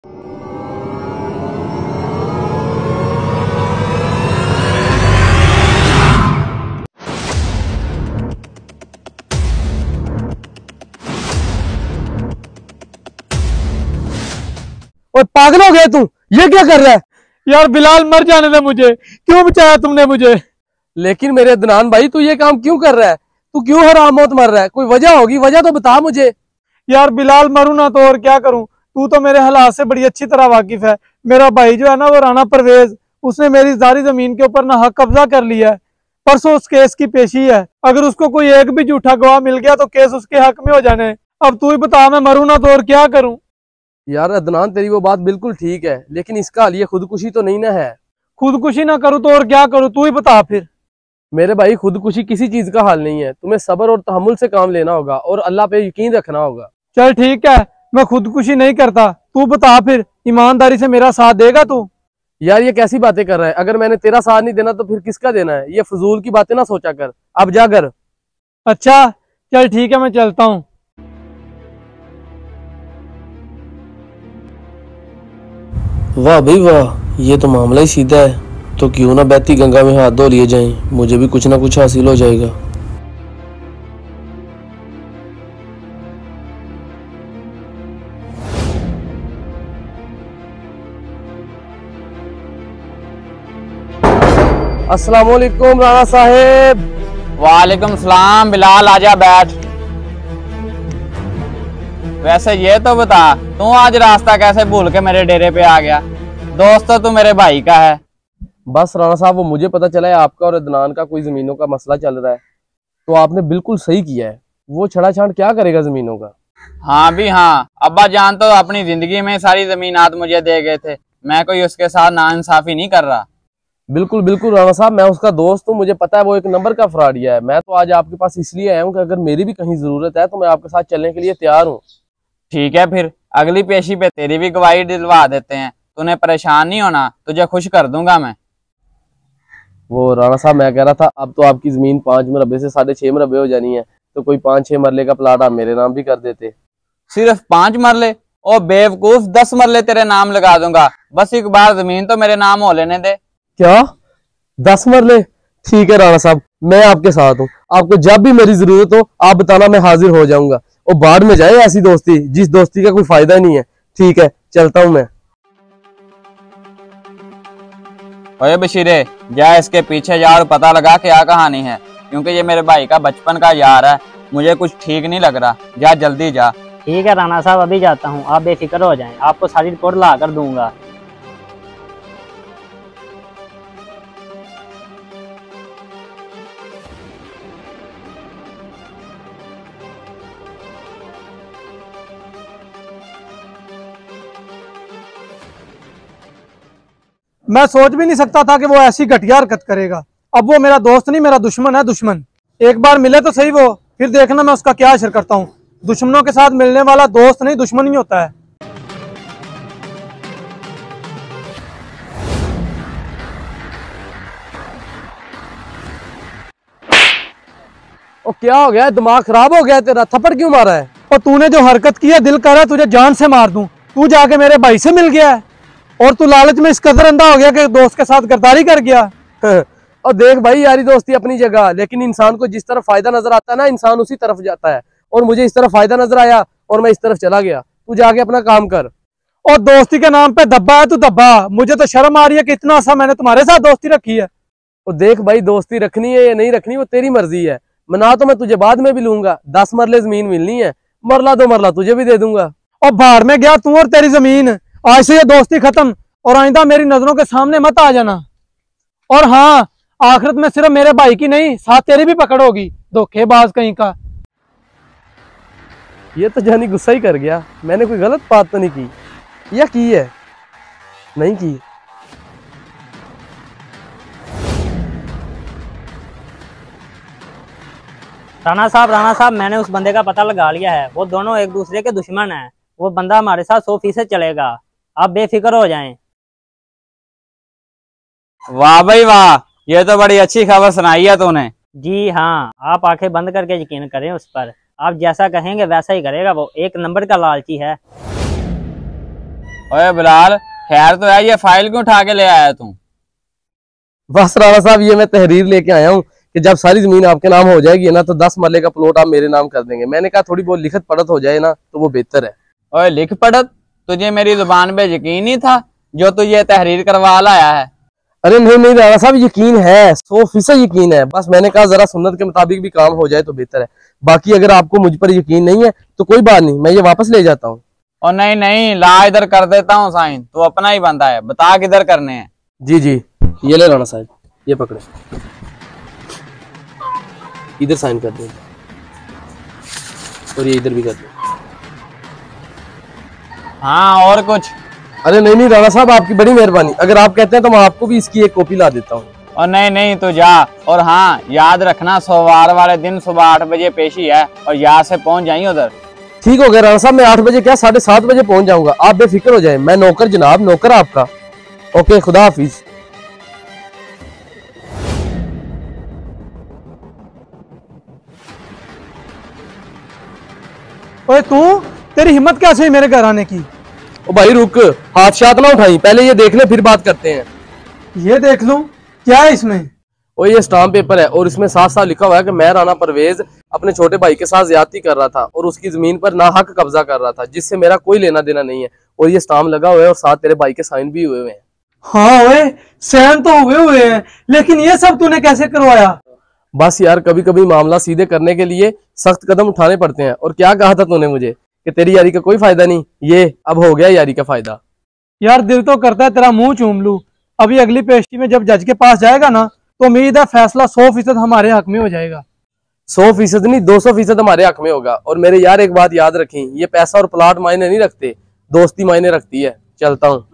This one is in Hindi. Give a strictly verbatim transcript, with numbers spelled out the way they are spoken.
और पागल हो गया तू, ये क्या कर रहा है? यार बिलाल मर जाने दे मुझे, क्यों बचाया तुमने मुझे? लेकिन मेरे अदनान भाई तू ये काम क्यों कर रहा है? तू क्यों हराम मौत मर रहा है? कोई वजह होगी, वजह तो बता मुझे। यार बिलाल मरू ना तो और क्या करूं, तू तो मेरे हालात से बड़ी अच्छी तरह वाकिफ है। मेरा भाई जो है ना वो राणा परवेज, उसने मेरी सारी जमीन के ऊपर ना हक कब्जा कर लिया है। परसों उस केस की पेशी है, अगर उसको कोई एक भी झूठा गवाह मिल गया तो केस उसके हक में हो जाने। अब तू ही बता, मैं मरू ना तो और क्या करूं? यार अदनान तेरी वो बात बिल्कुल ठीक है, लेकिन इसका हल ये खुदकुशी तो नहीं ना है। खुदकुशी ना करूं तो और क्या करूं, तू ही बता फिर। मेरे भाई खुदकुशी किसी चीज का हल नहीं है, तुम्हें सब्र और तहम्मुल से काम लेना होगा और अल्लाह पे यकीन रखना होगा। चल ठीक है, मैं खुदकुशी नहीं करता, तू बता फिर, ईमानदारी से मेरा साथ देगा तू? यार ये कैसी बातें कर रहा है? अगर मैंने तेरा साथ नहीं देना तो फिर किसका देना है? ये फजूल की बातें ना सोचा कर, अब जा कर। अच्छा चल ठीक है, मैं चलता हूँ। वाह भाई वाह, ये तो मामला ही सीधा है। तो क्यों ना बहती गंगा में हाथ धो लिए जाएं, मुझे भी कुछ ना कुछ हासिल हो जाएगा। अस्सलाम वालेकुम राणा साहेब। वालेकुम सलाम बिलाल, आजा बैठ। वैसे ये तो बता, तू आज रास्ता कैसे भूल के मेरे डेरे पे आ गया? दोस्त तो तू मेरे भाई का है। बस राणा साहब, वो मुझे पता चला है आपका और अदनान का कोई जमीनों का मसला चल रहा है, तो आपने बिल्कुल सही किया है। वो छड़ा छांट क्या करेगा जमीनों का? हाँ भी हाँ, अब्बा जान तो अपनी जिंदगी में सारी जमीनात मुझे दे गए थे, मैं कोई उसके साथ नाइंसाफी नहीं कर रहा। बिल्कुल बिल्कुल राणा साहब, मैं उसका दोस्त हूँ, मुझे पता है वो एक नंबर का फ्रॉडिया है। मैं तो आज आपके पास इसलिए आया हूँ कि अगर मेरी भी कहीं जरूरत है तो मैं आपके साथ चलने के लिए तैयार हूँ। ठीक है, फिर अगली पेशी पे तेरी भी गवाही दिलवा देते हैं। तूने परेशान नहीं होना, तुझे खुश कर दूंगा मैं। वो राणा साहब, मैं कह रहा था अब तो आपकी जमीन पांच मरबे से साढ़े छह मरबे हो जानी है, तो कोई पांच छह मरले का प्लाट आप मेरे नाम भी कर देते। सिर्फ पांच मरले? ओ बेवकूफ, दस मरले तेरे नाम लगा दूंगा। बस एक बार जमीन तो मेरे नाम हो लेने दे। क्या दस मरले? ठीक है राणा साहब, मैं आपके साथ हूँ। आपको जब भी मेरी जरूरत हो आप बताना, मैं हाजिर हो जाऊंगा। और बाद में जाए ऐसी दोस्ती जिस दोस्ती का कोई फायदा नहीं है। ठीक है, चलता हूँ मैं। ओए बशीरे, जा इसके पीछे जा और पता लगा क्या कहानी है, क्योंकि ये मेरे भाई का बचपन का यार है। मुझे कुछ ठीक नहीं लग रहा, जा जल्दी जा। ठीक है राणा साहब, अभी जाता हूँ, आप बेफिक्र हो जाएं, आपको सारी रिपोर्ट ला कर दूंगा। मैं सोच भी नहीं सकता था कि वो ऐसी घटिया हरकत करेगा। अब वो मेरा दोस्त नहीं, मेरा दुश्मन है, दुश्मन। एक बार मिले तो सही वो, फिर देखना मैं उसका क्या असर करता हूँ। दुश्मनों के साथ मिलने वाला दोस्त नहीं, दुश्मन ही होता है। और क्या हो गया? दिमाग खराब हो गया तेरा? थप्पड़ क्यों मारा है? और तूने जो हरकत की है, दिल कर रहा है तुझे जान से मार दूं। तू जाके मेरे भाई से मिल गया है और तू लालच में इस कदर अंधा हो गया कि दोस्त के साथ गद्दारी कर गया। और देख भाई, यारी दोस्ती अपनी जगह, लेकिन इंसान को जिस तरफ फायदा नजर आता है ना, इंसान उसी तरफ जाता है। और मुझे इस तरफ फायदा नजर आया और मैं इस तरफ चला गया। तू जाके अपना काम कर। और दोस्ती के नाम पे धब्बा है तू, धब्बा। मुझे तो शर्म आ रही है कि इतना सा मैंने तुम्हारे साथ दोस्ती रखी है। और देख भाई, दोस्ती रखनी है या नहीं रखनी वो तेरी मर्जी है। मना तो मैं तुझे बाद में भी लूंगा। दस मरले जमीन मिलनी है, मरला दो मरला तुझे भी दे दूंगा। और बाहर में गया तू और तेरी जमीन। आज से ये दोस्ती खत्म, और आइंदा मेरी नजरों के सामने मत आ जाना। और हाँ, आखिरत में सिर्फ मेरे भाई की नहीं, साथ तेरी भी पकड़ होगी, धोखेबाज कहीं का। ये तो जानी गुस्सा ही कर गया। मैंने कोई गलत बात तो नहीं की, या की है? नहीं की। राणा साहब, राणा साहब, मैंने उस बंदे का पता लगा लिया है। वो दोनों एक दूसरे के दुश्मन हैं। वो बंदा हमारे साथ सौ फीसद चलेगा, आप बेफिक्र हो जाएं। वाह भाई वाह, ये तो बड़ी अच्छी खबर सुनाई है तूने। जी हाँ, आप आंखें बंद करके यकीन करें उस पर। आप जैसा कहेंगे वैसा ही करेगा। वो एक नंबर का लालची है। ओए बिलाल, खैर तो है, ये फाइल क्यों उठा के ले आया तू? बस राणा साहब, ये मैं तहरीर लेके आया हूँ कि जब सारी जमीन आपके नाम हो जाएगी ना तो दस मरले का प्लॉट आप मेरे नाम कर देंगे। मैंने कहा थोड़ी बहुत लिखत पढ़त हो जाए ना तो वो बेहतर है। ओए लिख पढ़त? तुझे मेरी जुबान पे यकीन नहीं था जो तू ये तहरीर करवा लाया है? अरे नहीं नहीं राणा साहब, यकीन है, सौ फीसद यकीन है। बस मैंने कहा जरा सुन्नत के मुताबिक भी काम हो जाए तो बेहतर है। बाकी अगर आपको मुझ पर यकीन नहीं है तो कोई बात नहीं, मैं ये वापस ले जाता हूँ। और नहीं नहीं, ला इधर कर देता हूँ साइन, तू अपना ही बंदा है, बता किधर करने हैं। जी जी, ये ले राणा साहब, ये पकड़े, इधर साइन कर दो और ये इधर भी कर दो। हाँ, और कुछ? अरे नहीं नहीं राणा साहब, आपकी बड़ी मेहरबानी। अगर आप कहते हैं तो मैं आपको भी इसकी एक कॉपी ला देता हूँ। और नहीं नहीं, तू जा। और हाँ, याद रखना सोमवार वाले दिन सुबह आठ बजे पेशी है और यहाँ से पहुंच जाइए उधर। ठीक हो गया राणा साहब, मैं आठ बजे क्या साढ़े सात बजे पहुंच जाऊंगा। आप बेफिक्र हो जाए, मैं नौकर जनाब, नौकर आपका। ओके, खुदा हाफिज। ओए तू, तेरी हिम्मत कैसे हुई मेरे घर आने की? ओ भाई रुक, हाथ शात ना उठाई, पहले ये देख ले फिर बात करते हैं। ये देख लूं, क्या है इसमें? ओ ये स्टाम्प पेपर है और इसमें साफ साफ लिखा हुआ है कि मैं राणा परवेज अपने छोटे भाई के साथ ज्यादती कर रहा था और उसकी जमीन पर नाहक कब्जा कर रहा था, जिससे मेरा कोई लेना देना नहीं है। और ये स्टाम्प लगा हुआ है और साथ तेरे भाई के साइन भी हुए हुए हैं। हाँ ओए, साइन तो हुए हुए हैं, लेकिन ये सब तूने कैसे करवाया? बस यार, कभी कभी मामला सीधे करने के लिए सख्त कदम उठाने पड़ते हैं। और क्या कहा था तूने मुझे कि तेरी यारी का कोई फायदा नहीं, ये अब हो गया यारी का फायदा। यार दिल तो करता है तेरा मुंह चूम लूं। अभी अगली पेशी में जब जज के पास जाएगा ना तो उम्मीद है फैसला सौ फीसद हमारे हक में हो जाएगा। सौ फीसद नहीं, दो सौ फीसद हमारे हक में होगा। और मेरे यार एक बात याद रखें, ये पैसा और प्लाट मायने नहीं रखते, दोस्ती मायने रखती है। चलता हूँ।